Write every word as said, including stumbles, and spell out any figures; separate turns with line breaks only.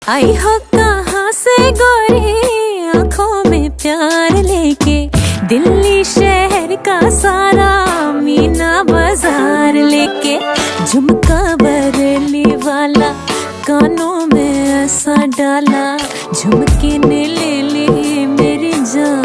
आई हो कहाँ से गोरी आंखों में प्यार लेके, दिल्ली शहर का सारा मीना बाजार लेके, झुमका बरेली वाला कानों में ऐसा डाला, झुमके ने ले ली मेरी जान।